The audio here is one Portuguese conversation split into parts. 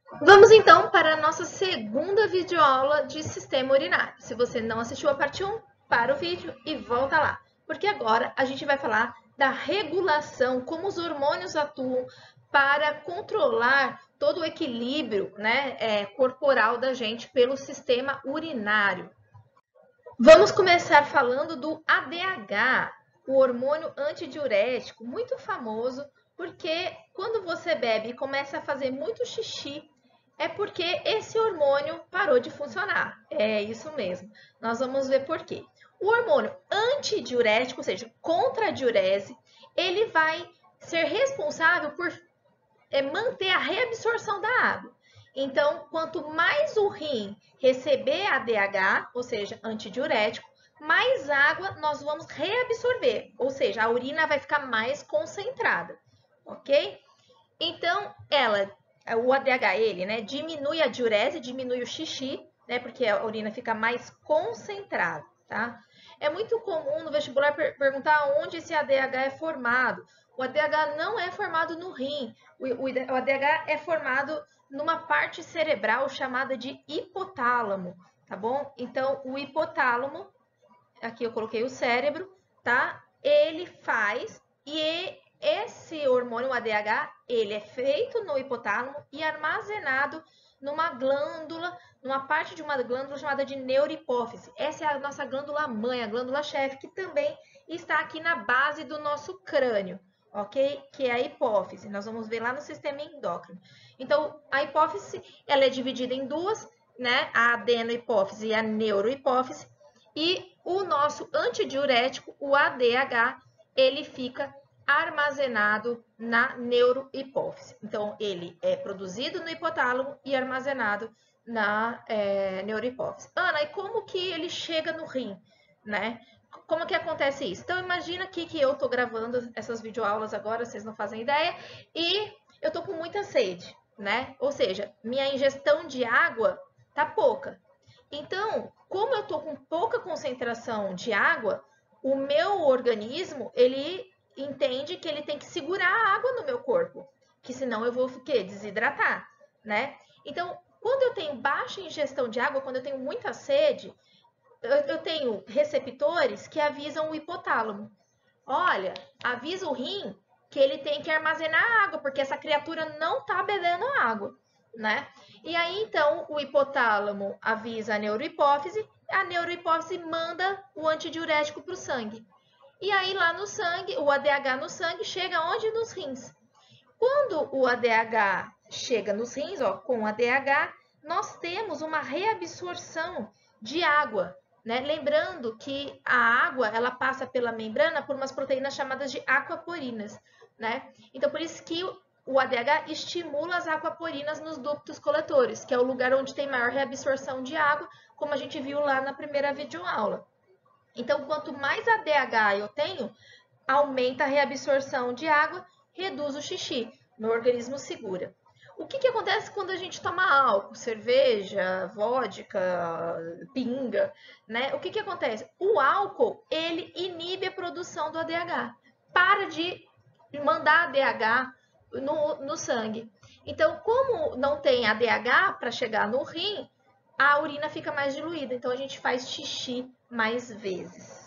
Vamos então para a nossa segunda videoaula de sistema urinário. Se você não assistiu a parte 1, para o vídeo e volta lá. Porque agora a gente vai falar da regulação, como os hormônios atuam para controlar todo o equilíbrio, corporal da gente pelo sistema urinário. Vamos começar falando do ADH, o hormônio antidiurético, muito famoso, porque quando você bebe e começa a fazer muito xixi, é porque esse hormônio parou de funcionar. É isso mesmo. Nós vamos ver por quê. O hormônio antidiurético, ou seja, contra a diurese, ele vai ser responsável por manter a reabsorção da água. Então, quanto mais o rim receber ADH, ou seja, antidiurético, mais água nós vamos reabsorver, ou seja, a urina vai ficar mais concentrada, ok? Então, o ADH, diminui a diurese, diminui o xixi, porque a urina fica mais concentrada, tá? É muito comum no vestibular perguntar onde esse ADH é formado. O ADH não é formado no rim, o ADH é formado numa parte cerebral chamada de hipotálamo, tá bom? Então, o hipotálamo, aqui eu coloquei o cérebro, tá? Ele faz e esse hormônio, o ADH, ele é feito no hipotálamo e armazenado numa glândula, numa parte de uma glândula chamada de neurohipófise. Essa é a nossa glândula mãe, a glândula chefe, que também está aqui na base do nosso crânio, ok? Que é a hipófise. Nós vamos ver lá no sistema endócrino. Então, a hipófise, ela é dividida em duas, né? A adenohipófise e a neurohipófise. E o nosso antidiurético, o ADH, ele fica armazenado na neurohipófise. Então, ele é produzido no hipotálamo e armazenado na neurohipófise. Ana, e como que ele chega no rim, né? Como que acontece isso? Então, imagina aqui que eu estou gravando essas videoaulas agora, vocês não fazem ideia, e eu estou com muita sede, né? Ou seja, minha ingestão de água tá pouca. Então, como eu estou com pouca concentração de água, o meu organismo, ele entende que ele tem que segurar a água no meu corpo, que senão eu vou o quê? Desidratar, né? Então, quando eu tenho baixa ingestão de água, quando eu tenho muita sede, eu tenho receptores que avisam o hipotálamo. Olha, avisa o rim que ele tem que armazenar água, porque essa criatura não está bebendo água, né? E aí, então, o hipotálamo avisa a neurohipófise manda o antidiurético para o sangue. E aí, lá no sangue, o ADH no sangue chega onde? Nos rins. Quando o ADH chega nos rins, ó, com o ADH, nós temos uma reabsorção de água, né? Lembrando que a água, ela passa pela membrana por umas proteínas chamadas de aquaporinas, né? Então, por isso que o ADH estimula as aquaporinas nos ductos coletores, que é o lugar onde tem maior reabsorção de água, como a gente viu lá na primeira videoaula. Então, quanto mais ADH eu tenho, aumenta a reabsorção de água, reduz o xixi, meu organismo segura. O que acontece quando a gente toma álcool, cerveja, vodka, pinga, né? O que acontece? O álcool, ele inibe a produção do ADH. Para de mandar ADH no sangue. Então, como não tem ADH para chegar no rim, a urina fica mais diluída. Então, a gente faz xixi mais vezes.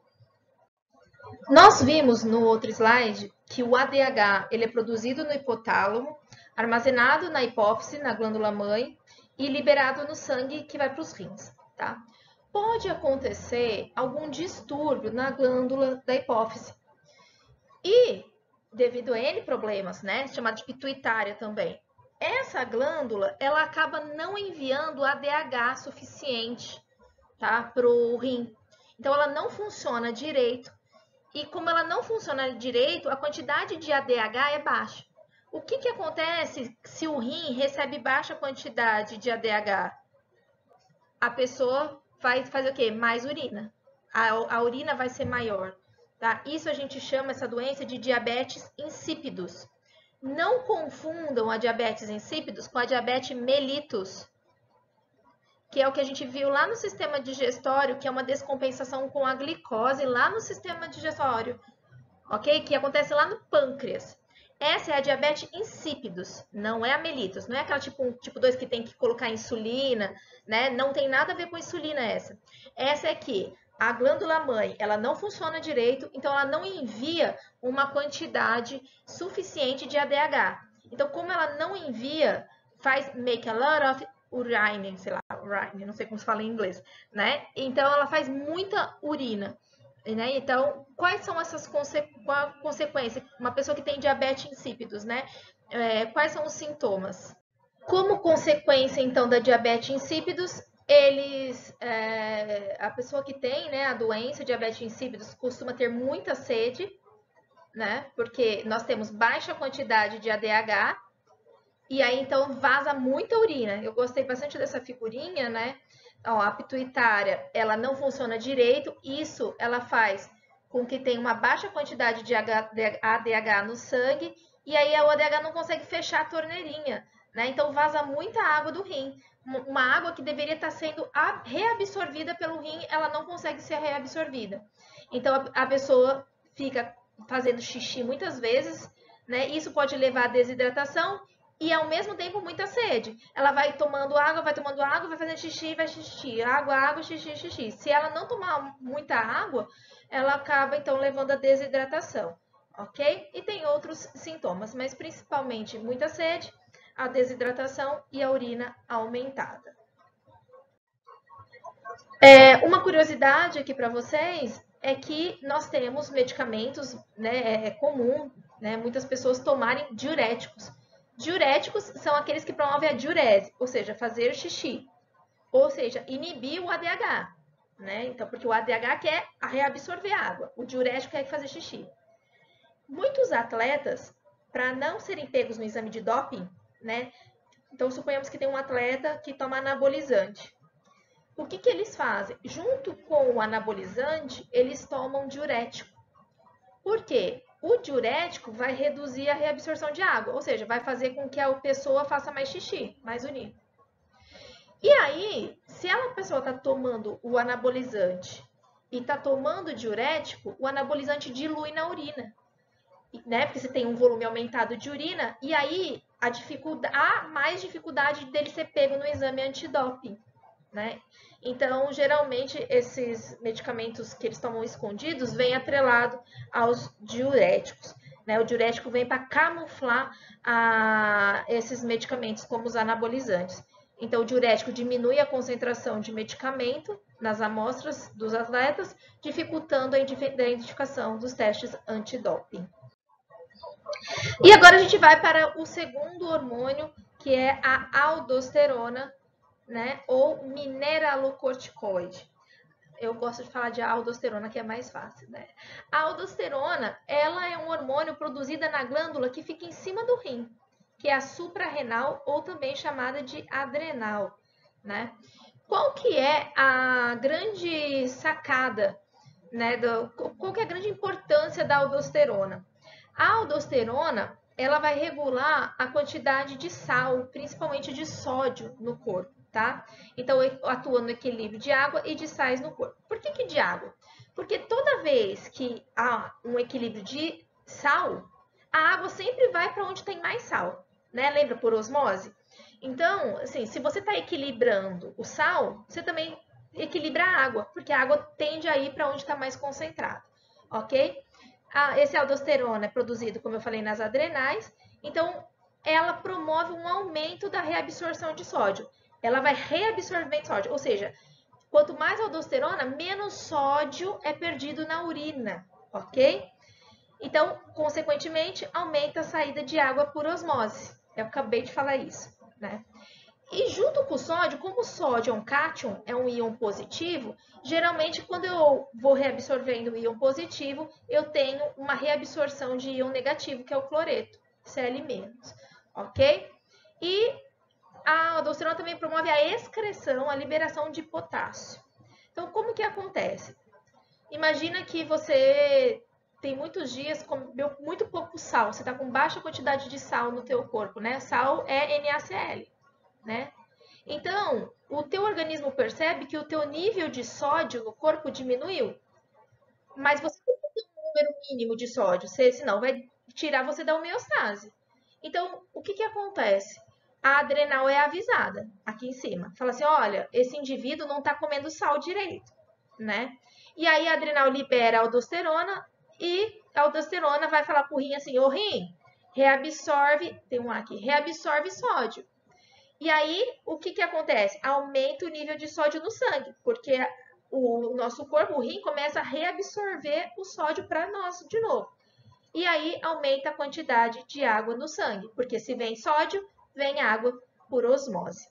Nós vimos no outro slide que o ADH ele é produzido no hipotálamo, armazenado na hipófise, na glândula mãe, e liberado no sangue que vai para os rins, tá? Pode acontecer algum distúrbio na glândula da hipófise. E, devido a N problemas, né, chamado de pituitária também, essa glândula, ela acaba não enviando ADH suficiente, tá, para o rim. Então, ela não funciona direito. E como ela não funciona direito, a quantidade de ADH é baixa. O que acontece se o rim recebe baixa quantidade de ADH? A pessoa vai fazer o quê? Mais urina. A urina vai ser maior. Tá? Isso a gente chama essa doença de diabetes insípidos. Não confundam a diabetes insípidos com a diabetes mellitus, que é o que a gente viu lá no sistema digestório, que é uma descompensação com a glicose lá no sistema digestório, ok? Que acontece lá no pâncreas. Essa é a diabetes insípidos, não é a mellitus. Não é aquela tipo 1, tipo 2 que tem que colocar insulina, né? Não tem nada a ver com insulina essa. Essa é que a glândula mãe, ela não funciona direito, então ela não envia uma quantidade suficiente de ADH. Então, como ela não envia, faz make a lot of urine, sei lá, urine, não sei como se fala em inglês, né? Então, ela faz muita urina. Né? Então, quais são essas consequências? Uma pessoa que tem diabetes insípidos, né? Quais são os sintomas? Como consequência, então, da diabetes insípidos, a pessoa que tem, né, a doença, diabetes insípidos, costuma ter muita sede, né? Porque nós temos baixa quantidade de ADH, e aí, então, vaza muita urina. Eu gostei bastante dessa figurinha, né? Ó, a pituitária, ela não funciona direito. Isso, ela faz com que tenha uma baixa quantidade de ADH no sangue. E aí, o ADH não consegue fechar a torneirinha, né? Então, vaza muita água do rim. Uma água que deveria estar sendo reabsorvida pelo rim, ela não consegue ser reabsorvida. Então, a pessoa fica fazendo xixi muitas vezes, né? Isso pode levar à desidratação e ao mesmo tempo muita sede. Ela vai tomando água, vai fazendo xixi, vai xixi, água, xixi, xixi. Se ela não tomar muita água, ela acaba então levando a desidratação, ok? E tem outros sintomas, mas principalmente muita sede, a desidratação e a urina aumentada. Uma curiosidade aqui para vocês é que nós temos medicamentos, né, é comum, né, muitas pessoas tomarem diuréticos. Diuréticos são aqueles que promovem a diurese, ou seja, fazer xixi, ou seja, inibir o ADH, né? Então, porque o ADH quer reabsorver água, o diurético quer fazer xixi. Muitos atletas, para não serem pegos no exame de doping, né? Então, suponhamos que tem um atleta que toma anabolizante. O que eles fazem? Junto com o anabolizante, eles tomam diurético. Por quê? O diurético vai reduzir a reabsorção de água, ou seja, vai fazer com que a pessoa faça mais xixi, mais urina. E aí, se a pessoa está tomando o anabolizante e está tomando diurético, o anabolizante dilui na urina, né? Porque você tem um volume aumentado de urina, e aí há mais dificuldade dele ser pego no exame antidoping, né? Então, geralmente, esses medicamentos que eles tomam escondidos vêm atrelado aos diuréticos, né? O diurético vem para camuflar esses medicamentos, como os anabolizantes. Então, o diurético diminui a concentração de medicamento nas amostras dos atletas, dificultando a identificação dos testes antidoping. E agora a gente vai para o segundo hormônio, que é a aldosterona, né, ou mineralocorticoide. Eu gosto de falar de aldosterona, que é mais fácil, né? A aldosterona, ela é um hormônio produzido na glândula que fica em cima do rim, que é a suprarrenal, ou também chamada de adrenal, né? Qual que é a grande sacada, né? Qual que é a grande importância da aldosterona? A aldosterona, ela vai regular a quantidade de sal, principalmente de sódio no corpo, tá? Então, atua no equilíbrio de água e de sais no corpo. Por que de água? Porque toda vez que há um equilíbrio de sal, a água sempre vai para onde tem mais sal, né? Lembra por osmose? Então, assim, se você está equilibrando o sal, você também equilibra a água, porque a água tende a ir para onde está mais concentrado, ok? Esse aldosterona é produzido, como eu falei, nas adrenais, então ela promove um aumento da reabsorção de sódio. Ela vai reabsorvendo sódio, ou seja, quanto mais aldosterona, menos sódio é perdido na urina, ok? Então, consequentemente, aumenta a saída de água por osmose. Eu acabei de falar isso, né? E junto com o sódio, como o sódio é um cátion, é um íon positivo, geralmente quando eu vou reabsorvendo o íon positivo, eu tenho uma reabsorção de íon negativo, que é o cloreto, Cl-, ok? E a aldosterona também promove a excreção, a liberação de potássio. Então, como que acontece? Imagina que você tem muitos dias, comeu muito pouco sal, você está com baixa quantidade de sal no teu corpo, né? Sal é NaCl, né? Então, o teu organismo percebe que o teu nível de sódio no corpo diminuiu, mas você tem um número mínimo de sódio, senão vai tirar você da homeostase. Então, o que acontece? A adrenal é avisada aqui em cima. Fala assim, olha, esse indivíduo não está comendo sal direito, né? E aí a adrenal libera a aldosterona e a aldosterona vai falar pro rim assim, ô rim, reabsorve, tem um aqui, reabsorve sódio. E aí, o que acontece? Aumenta o nível de sódio no sangue, porque o nosso corpo, o rim, começa a reabsorver o sódio para nós de novo. E aí, aumenta a quantidade de água no sangue, porque se vem sódio, vem água por osmose.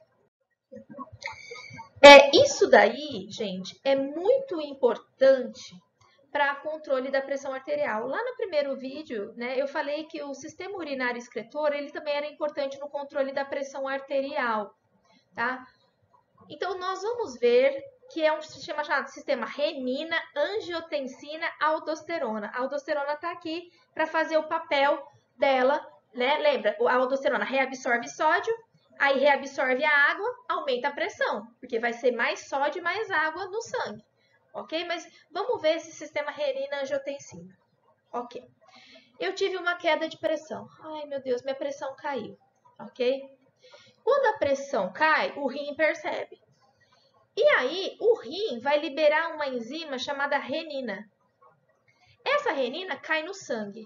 Isso daí, gente, é muito importante para controle da pressão arterial. Lá no primeiro vídeo, né, eu falei que o sistema urinário excretor, ele também era importante no controle da pressão arterial, tá? Então, nós vamos ver que é um sistema chamado sistema renina, angiotensina, aldosterona. A aldosterona está aqui para fazer o papel dela, né? Lembra, a aldosterona reabsorve sódio, aí reabsorve a água, aumenta a pressão, porque vai ser mais sódio e mais água no sangue. Ok? Mas vamos ver esse sistema renina-angiotensina. Ok. Eu tive uma queda de pressão. Ai, meu Deus, minha pressão caiu. Ok? Quando a pressão cai, o rim percebe. E aí, o rim vai liberar uma enzima chamada renina. Essa renina cai no sangue.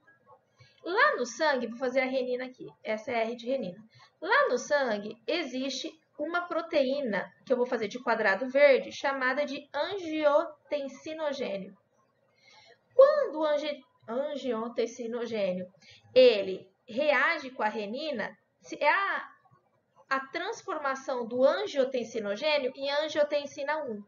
Lá no sangue, vou fazer a renina aqui. Essa é a R de renina. Lá no sangue, existe uma proteína, que eu vou fazer de quadrado verde, chamada de angiotensinogênio. Quando o angiotensinogênio ele reage com a renina, é a transformação do angiotensinogênio em angiotensina 1.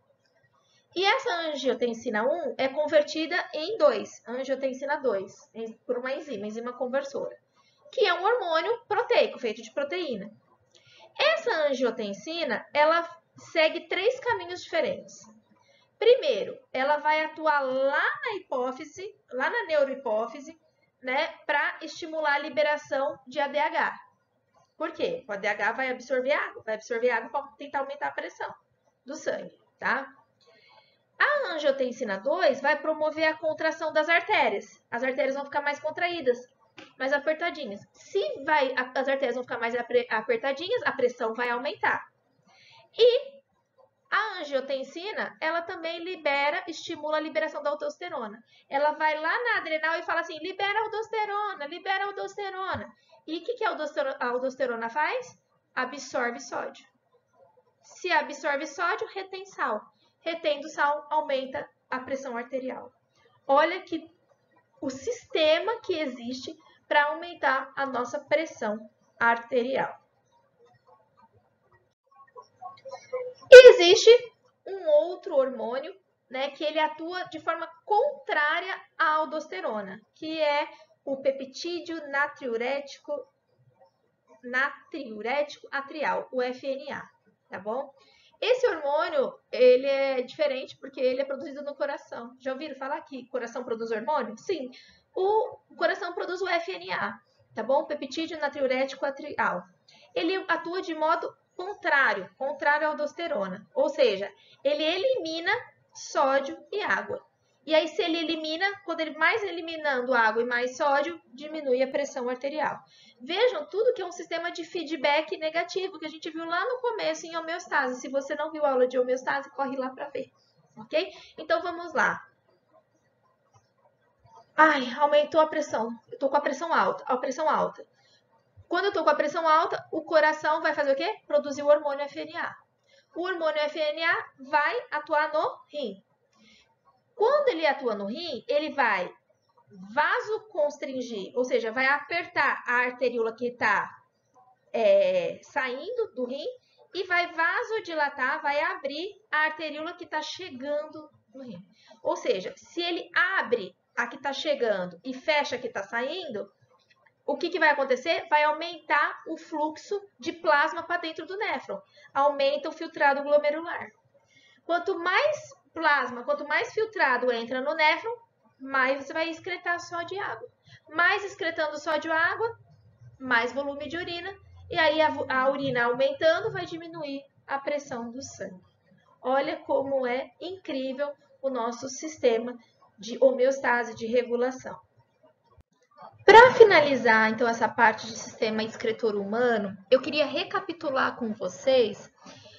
E essa angiotensina 1 é convertida em 2, angiotensina 2, por uma enzima conversora, que é um hormônio proteico, feito de proteína. Essa angiotensina, ela segue 3 caminhos diferentes. Primeiro, ela vai atuar lá na hipófise, lá na neurohipófise, né, para estimular a liberação de ADH. Por quê? O ADH vai absorver água para tentar aumentar a pressão do sangue, tá? A angiotensina 2 vai promover a contração das artérias. As artérias vão ficar mais contraídas, mais apertadinhas. Se as artérias vão ficar mais apertadinhas, a pressão vai aumentar. E a angiotensina, ela também estimula a liberação da aldosterona. Ela vai lá na adrenal e fala assim, libera a aldosterona, libera a aldosterona. E o que a aldosterona faz? Absorve sódio. Se absorve sódio, retém sal. Retendo sal, aumenta a pressão arterial. Olha que o sistema que existe para aumentar a nossa pressão arterial. E existe um outro hormônio, né, que ele atua de forma contrária à aldosterona, que é o peptídeo natriurético atrial, o FNA, tá bom? Esse hormônio, ele é diferente porque ele é produzido no coração. Já ouviram falar que o coração produz hormônio? Sim, o coração produz o FNA, tá bom? Peptídeo natriurético atrial. Ele atua de modo contrário à aldosterona, ou seja, ele elimina sódio e água. E aí, se ele elimina, quando ele mais eliminando água e mais sódio, diminui a pressão arterial. Vejam tudo que é um sistema de feedback negativo, que a gente viu lá no começo em homeostase. Se você não viu a aula de homeostase, corre lá para ver, ok? Então, vamos lá. Ai, aumentou a pressão. Eu tô com a pressão alta. Quando eu tô com a pressão alta, o coração vai fazer o quê? Produzir o hormônio FNA. O hormônio FNA vai atuar no rim. Quando ele atua no rim, ele vai vasoconstringir, ou seja, vai apertar a arteríola que está saindo do rim e vai vasodilatar, vai abrir a arteríola que está chegando no rim. Ou seja, se ele abre a que está chegando e fecha a que está saindo, o que vai acontecer? Vai aumentar o fluxo de plasma para dentro do néfron. Aumenta o filtrado glomerular. Quanto mais plasma, quanto mais filtrado entra no néfron, mais você vai excretar sódio e água. Mais excretando sódio e água, mais volume de urina. E aí a urina aumentando vai diminuir a pressão do sangue. Olha como é incrível o nosso sistema de homeostase, de regulação. Para finalizar, então, essa parte de sistema excretor humano, eu queria recapitular com vocês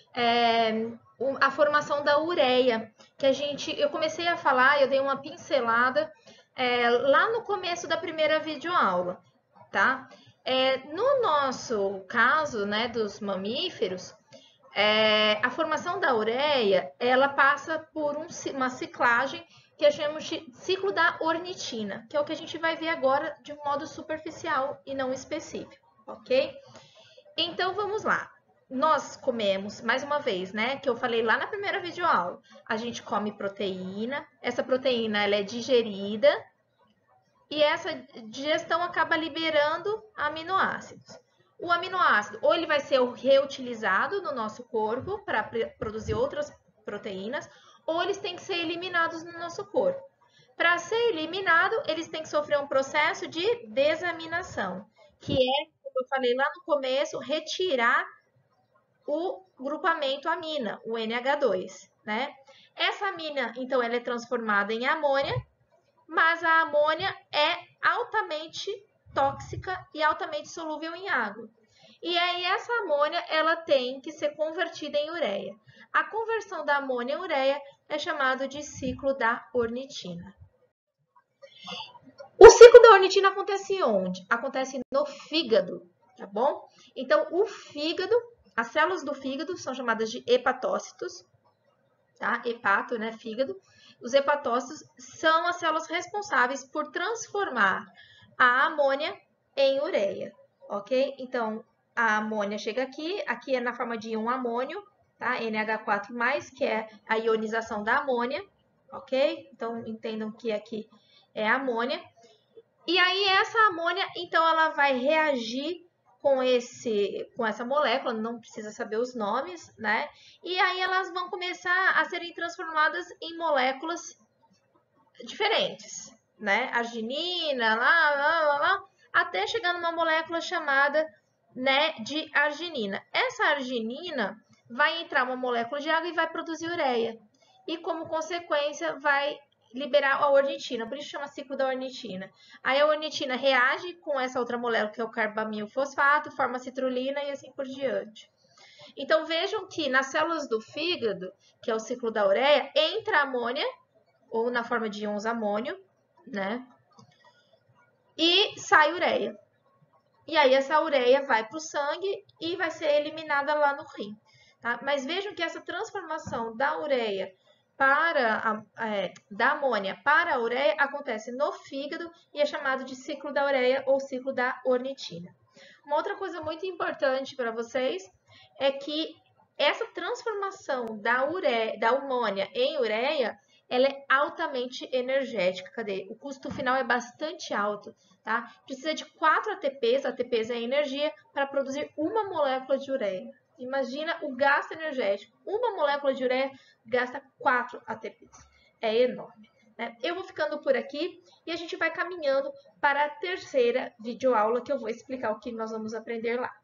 a formação da ureia, que eu comecei a falar, eu dei uma pincelada lá no começo da primeira videoaula, tá? No nosso caso, né, dos mamíferos, a formação da ureia, ela passa por uma ciclagem que chamamos de ciclo da ornitina, que é o que a gente vai ver agora de um modo superficial e não específico, ok? Então, vamos lá. Nós comemos, mais uma vez, né, que eu falei lá na primeira videoaula, a gente come proteína, essa proteína ela é digerida e essa digestão acaba liberando aminoácidos. O aminoácido, ou ele vai ser reutilizado no nosso corpo para produzir outras proteínas, ou eles têm que ser eliminados no nosso corpo. Para ser eliminado, eles têm que sofrer um processo de desaminação, que é, como eu falei lá no começo, retirar o grupamento amina, o NH2, né? Essa amina, então, ela é transformada em amônia, mas a amônia é altamente tóxica e altamente solúvel em água. E aí essa amônia ela tem que ser convertida em ureia. A conversão da amônia em ureia é chamado de ciclo da ornitina. O ciclo da ornitina acontece onde? Acontece no fígado, tá bom? Então o fígado, as células do fígado são chamadas de hepatócitos, tá? Hepato, né, fígado. Os hepatócitos são as células responsáveis por transformar a amônia em ureia, ok? Então, a amônia chega aqui é na forma de um amônio, tá? NH4+, que é a ionização da amônia, ok? Então, entendam que aqui é a amônia. E aí, essa amônia, então, ela vai reagir com essa molécula, não precisa saber os nomes, né? E aí elas vão começar a serem transformadas em moléculas diferentes, né? Arginina, lá, até chegar numa molécula chamada, né, de arginina. Essa arginina vai entrar uma molécula de água e vai produzir ureia. E como consequência vai liberar a ornitina, por isso chama ciclo da ornitina. Aí a ornitina reage com essa outra molécula, que é o carbamilfosfato, forma citrulina e assim por diante. Então vejam que nas células do fígado, que é o ciclo da ureia, entra amônia, ou na forma de íons amônio, né? E sai ureia. E aí essa ureia vai para o sangue e vai ser eliminada lá no rim. Tá? Mas vejam que essa transformação da ureia da amônia para a ureia acontece no fígado e é chamado de ciclo da ureia ou ciclo da ornitina. Uma outra coisa muito importante para vocês é que essa transformação da amônia em ureia, ela é altamente energética. Cadê? O custo final é bastante alto, tá? Precisa de 4 ATPs, ATPs é energia, para produzir uma molécula de ureia. Imagina o gasto energético. Uma molécula de ureia gasta 4 ATPs. É enorme, né? Eu vou ficando por aqui e a gente vai caminhando para a terceira videoaula que eu vou explicar o que nós vamos aprender lá.